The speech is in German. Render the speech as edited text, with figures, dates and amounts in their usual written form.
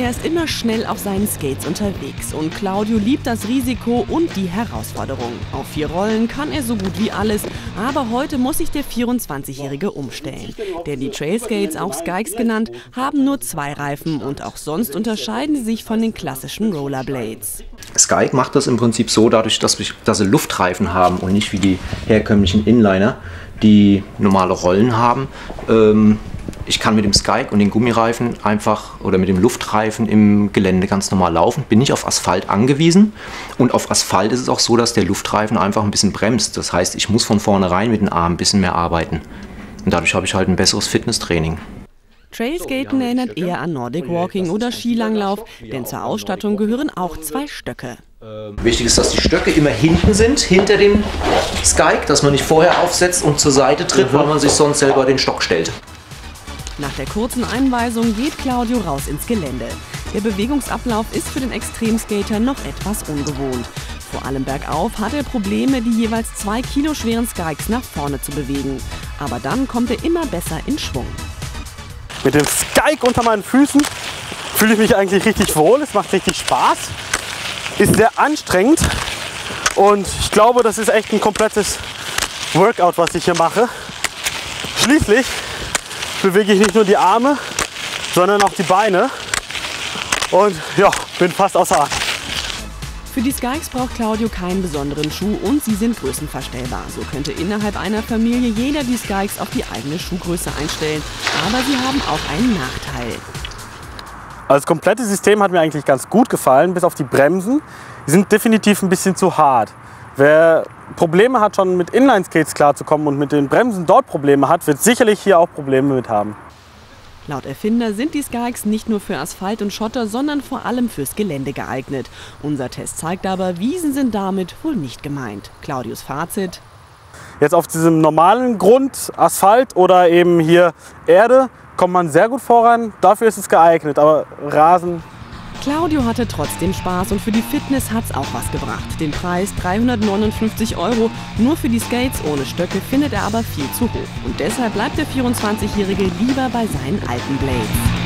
Er ist immer schnell auf seinen Skates unterwegs und Claudio liebt das Risiko und die Herausforderung. Auf 4 Rollen kann er so gut wie alles, aber heute muss sich der 24-Jährige umstellen. Denn die Trailskates, auch Skikes genannt, haben nur 2 Reifen und auch sonst unterscheiden sie sich von den klassischen Rollerblades. Skike macht das im Prinzip so, dadurch, dass sie Luftreifen haben und nicht wie die herkömmlichen Inliner, die normale Rollen haben. Ich kann mit dem Skike und den Gummireifen einfach oder mit dem Luftreifen im Gelände ganz normal laufen. Bin nicht auf Asphalt angewiesen. Und auf Asphalt ist es auch so, dass der Luftreifen einfach ein bisschen bremst. Das heißt, ich muss von vornherein mit den Armen ein bisschen mehr arbeiten. Und dadurch habe ich halt ein besseres Fitnesstraining. Trailskaten erinnert eher an Nordic Walking oder Skilanglauf, denn zur Ausstattung gehören auch 2 Stöcke. Wichtig ist, dass die Stöcke immer hinten sind, hinter dem Skike, dass man nicht vorher aufsetzt und zur Seite tritt, weil man sich sonst selber den Stock stellt. Nach der kurzen Einweisung geht Claudio raus ins Gelände. Der Bewegungsablauf ist für den Extremskater noch etwas ungewohnt. Vor allem bergauf hat er Probleme, die jeweils 2 Kilo schweren Skikes nach vorne zu bewegen. Aber dann kommt er immer besser in Schwung. Mit dem Skike unter meinen Füßen fühle ich mich eigentlich richtig wohl. Es macht richtig Spaß. Ist sehr anstrengend. Und ich glaube, das ist echt ein komplettes Workout, was ich hier mache. Schließlich bewege ich nicht nur die Arme, sondern auch die Beine. Und ja, bin fast außer Atem. Für die Skikes braucht Claudio keinen besonderen Schuh und sie sind größenverstellbar. So könnte innerhalb einer Familie jeder die Skikes auf die eigene Schuhgröße einstellen. Aber sie haben auch einen Nachteil. Also das komplette System hat mir eigentlich ganz gut gefallen, bis auf die Bremsen. Die sind definitiv ein bisschen zu hart. Wer Probleme hat, schon mit Inline-Skates klarzukommen und mit den Bremsen dort Probleme hat, wird sicherlich hier auch Probleme mit haben. Laut Erfinder sind die Skikes nicht nur für Asphalt und Schotter, sondern vor allem fürs Gelände geeignet. Unser Test zeigt aber, Wiesen sind damit wohl nicht gemeint. Claudios Fazit: Jetzt auf diesem normalen Grund, Asphalt oder eben hier Erde, kommt man sehr gut voran. Dafür ist es geeignet, aber Rasen... Claudio hatte trotzdem Spaß und für die Fitness hat's auch was gebracht. Den Preis 359 €. Nur für die Skates ohne Stöcke findet er aber viel zu hoch. Und deshalb bleibt der 24-Jährige lieber bei seinen alten Blades.